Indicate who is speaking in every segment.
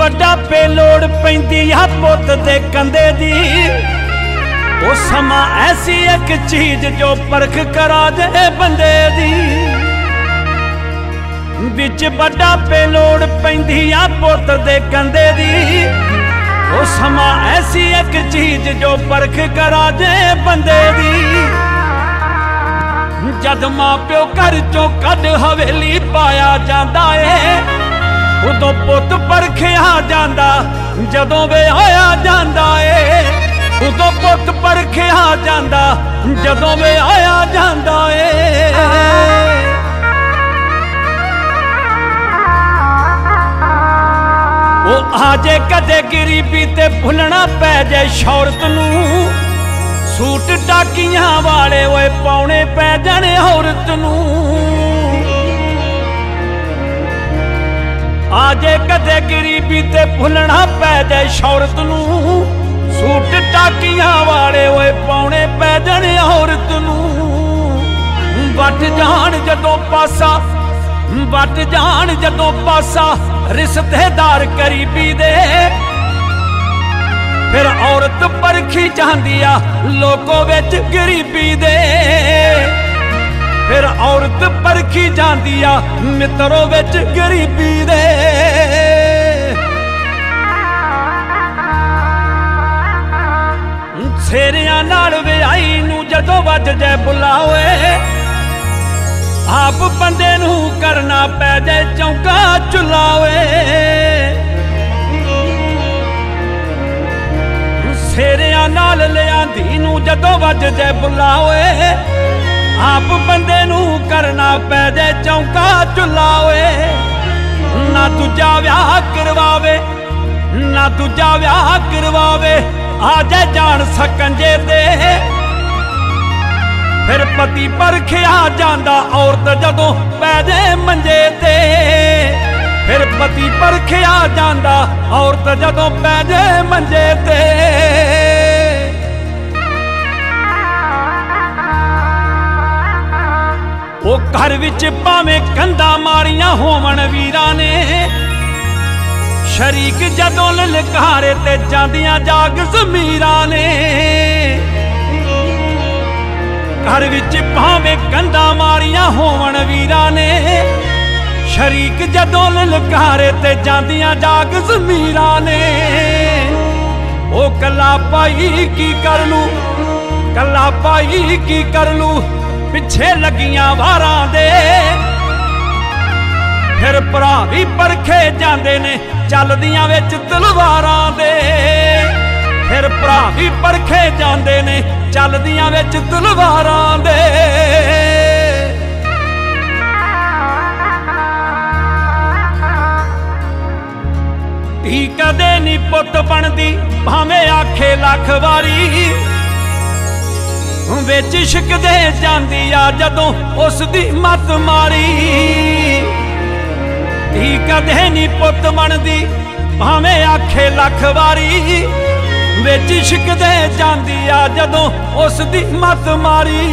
Speaker 1: वड्डा पेलोड़ पैंदी आ पुत दे कंधे दी। ओ समा ऐसी एक चीज जो परख करा दे बंदे दी। बिच वड्डा पेलोड़ पैंदी आ पुत दे कंधे दी। ओ समा ऐसी एक चीज जो परख करा दे बंदे दी। जद मां प्यो घर चों कद हवेली पाया जांदा ए, उदों पुत परखिया जांदा जदों विआया जांदा ए। उदों पुत परखिया जांदा जदों विआया जांदा ए। ओ आजे कदे गरीबी ते भुलना पै जाए शौरत नूं। सूट टाकियां वाले ओए पौने पै जाने औरत नूं। आजे कदे गरीबी ते भुलना पै जाए शौरत नूं। सूट टाकियां वाले ओए पौने पै जाने औरत नूं। वट जान जदों पासा, वट जान जदों पासा रिश्तेदार करीबी दे। फिर औरत परखी जांदी आ लोकों विच गरीबी दे। फिर औरत परखी जांदी आ मित्रों विच गरीबी दे। सेरियां नाल विआही नूं जदों वज जाए बुलावे। आप बंदे नूं करना पै जाए चौंका चुलावे। सेरियां नाल लियांदी नूं जदों वज जाए बुलावे। आप बंदे नूं करना पै जाए चौंका चुलावे। ना दूजा व्याह करवावे, ना दूजा व्याह करवावे, आ जाए जान सकंजे ते। फिर पति परखिया जांदा औरत जदों पै जाए मंजे ते। फिर पति परखिया जांदा औरत जदों पै जाए मंजे ते। ओ घर विच भावें कंधा मारियां होवन वीरां ने। शरीक जदों ललकारे ते जांदियां जाग ज़मीरां ने। घर विच भावें कंधा मारियां होवन वीरां ने। शरीक जदों ललकारे ते जांदियां जाग ज़मीरां ने। ओ कला पाई की कर लूं, कला पाई की कर लूं, पिछे लगियां वारां दे। फिर भरा भी परखे जांदे ने चलदियां विच तलवारां दे। फिर भरा भी परखे जांदे ने चलदियां विच तलवारां दे। धी कदे नी पुत बनदी भावें आखे लख वारी। विच इश्क दे जांदी आ जदों उस दी मत मारी। धी कदे नी पुत बनदी भावें आखे लख वारी। विच इश्क दे जांदी आ जदों उस दी मत मारी।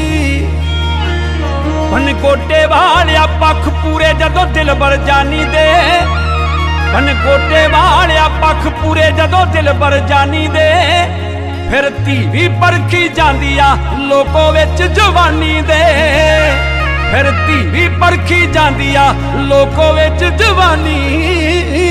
Speaker 1: पनकोटे वालिया पख पूरे जदों दिलबर जानी दे। पनकोटे वालिया पख पूरे जदों दिलबर जानी दे। फिर धी भी परखी जांदी आ लोकों विच जवानी दे। फिर धी भी परखी जांदी आ लोकों विच जवानी